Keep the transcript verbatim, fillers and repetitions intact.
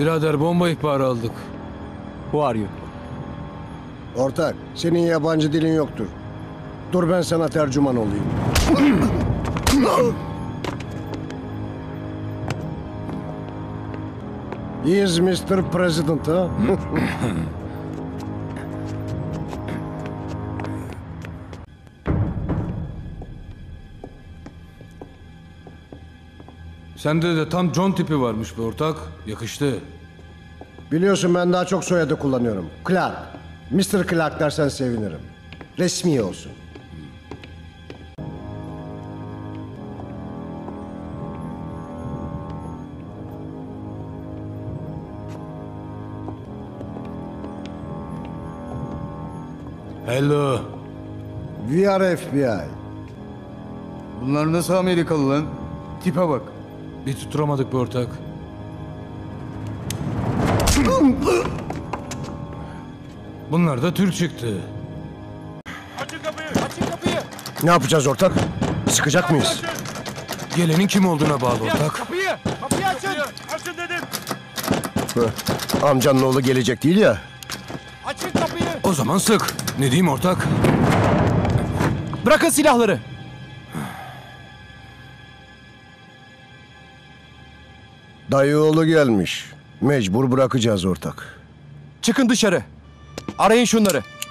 Birader bomba ihbarı aldık. Who are you? Ortak, senin yabancı dilin yoktur. Dur ben sana tercüman olayım. He is mister President, ha? Sende de tam John tipi varmış be ortak. Yakıştı. Biliyorsun ben daha çok soyadı kullanıyorum. Clark. mister Clark dersen sevinirim. Resmi olsun. Hello. We are F B I. Bunlar nasıl Amerikalı lan? Tipe bak. Bir tutturamadık be ortak. Bunlar da Türk çıktı. Açın kapıyı! Açın kapıyı! Ne yapacağız ortak? Sıkacak mıyız? Gelenin kim olduğuna bağlı ortak. Kapıyı! Kapıyı açın! Açın dedim! Hı. Amcanın oğlu gelecek değil ya. Açın kapıyı! O zaman sık. Ne diyeyim ortak? Bırakın silahları. Dayı oğlu gelmiş. Mecbur bırakacağız ortak. Çıkın dışarı. Arayın şunları.